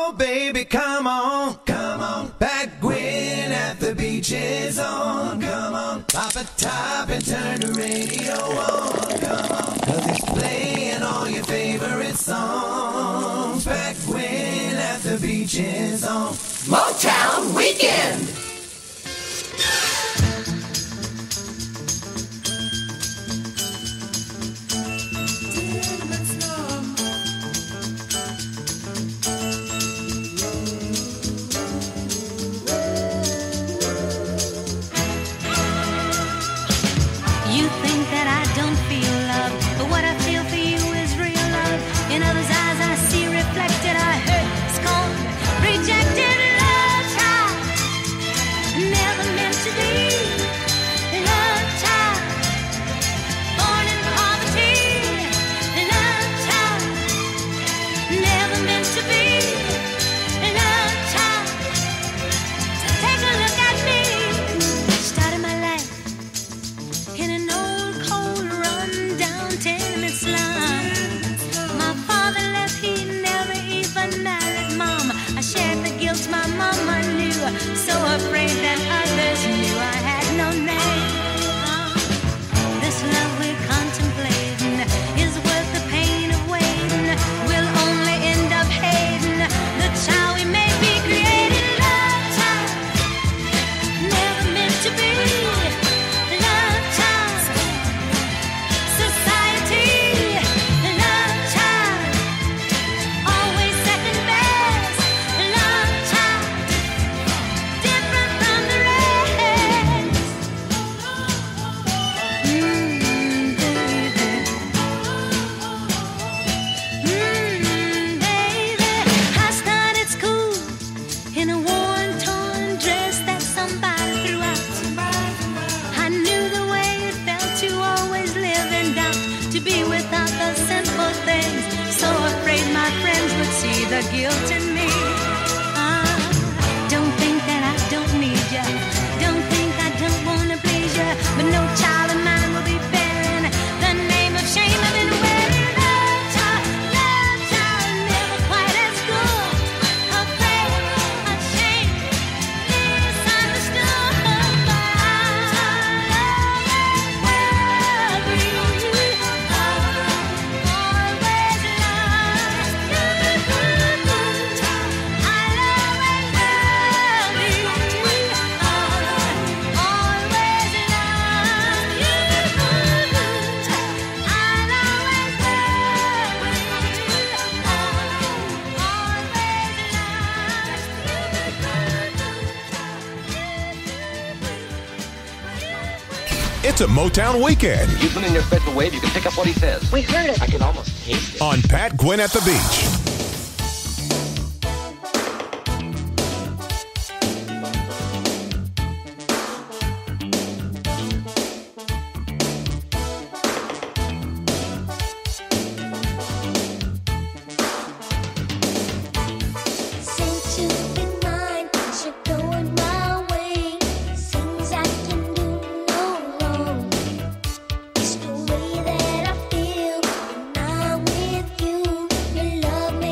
Oh, baby, come on, come on. Pat Gwinn at the beach is on. Come on, pop a top and turn the radio on. Come on, 'cause it's playing all your favorite songs. Pat Gwinn at the beach is on. Motown Weekend. So afraid that others knew I had no name. This love we're contemplating is worth the pain of waiting. We'll only end up hating the child we may be creating. Love child, never meant to be. Love child, society. Love child, always second best. Love child, different from the rest. Baby. I started school in a worn, torn dress that somebody threw out. I knew the way it felt to always live in doubt, to be without the simple things. So afraid my friends would see the guilt in me. Don't think that I don't need ya. Don't think I don't wanna please ya. But no child of mine will be bearing the name of shame I've been wearing. Love child, never quite as good. Afraid, ashamed, misunderstood. But I always will be. Always It's a Motown Weekend You put in your federal wave, you can pick up what he says. We heard it. I can almost taste it. on Pat Gwinn at the Beach. Since you've been mine, you're going my way. Seems I can do no wrong. It's the way that I feel when I'm with you. Your love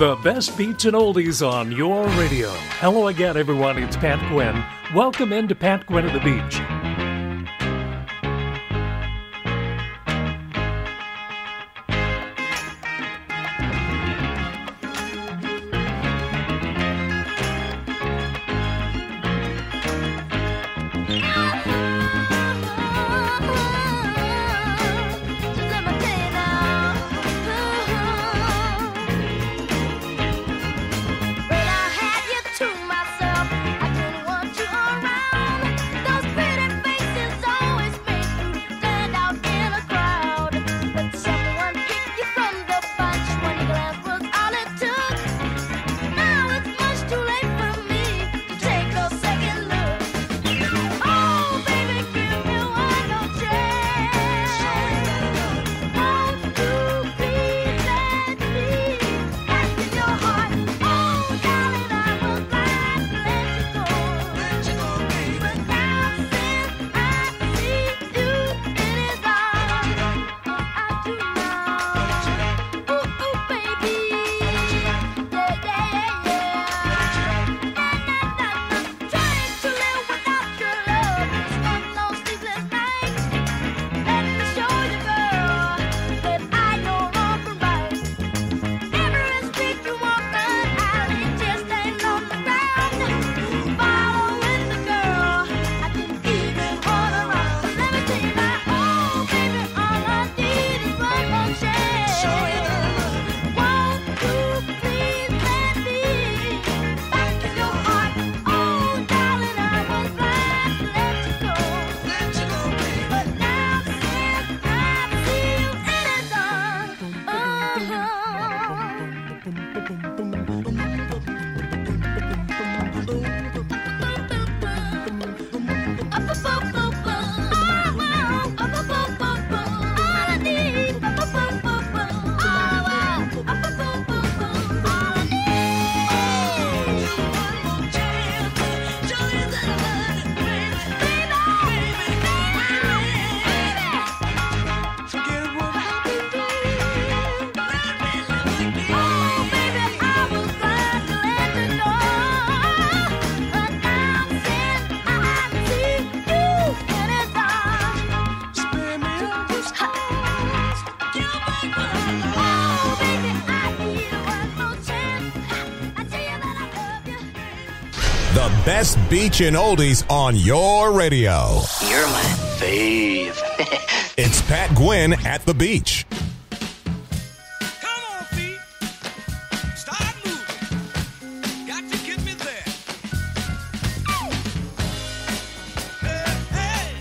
The best beats and oldies on your radio. Hello again, everyone. It's Pat Gwinn. Welcome into Pat Gwinn at the Beach. The best beach and oldies on your radio. You're my fave. It's Pat Gwinn at the beach. Come on, feet. Start moving. Got to get me there. Hey, hey.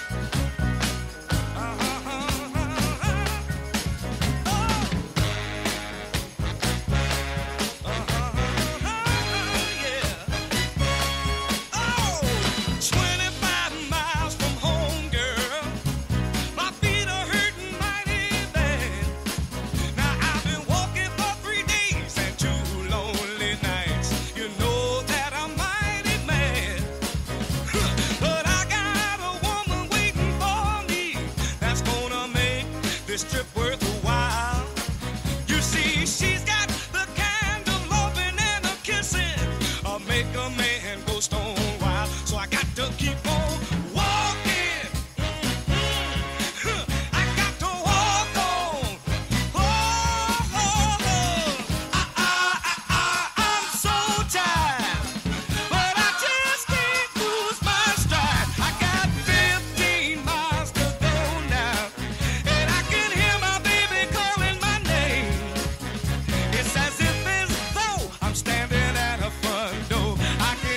Yeah. Oh, 25 miles from home, girl. My feet are hurting mighty bad. Now I've been walking for 3 days and 2 lonely nights. You know that I'm mighty mad. But I got a woman waiting for me that's gonna make this trip worth a while. You see, she's got the kind of loving and a kissing make a man go stone wild. So I got to keep on walking. I got to walk on. I'm so tired, but I just can't lose my stride. I got 15 miles to go now, and I can hear my baby calling my name. It's as if as though I'm standing at a front door. I can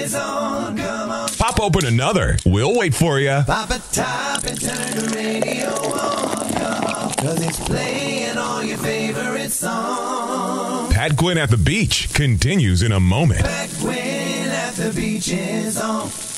is on. Come on. Pop open another. We'll wait for you. Pop a top and turn the radio on. Come on. 'Cause it's playing all your favorite songs. Pat Gwinn at the Beach continues in a moment. Pat Gwinn at the beach is on.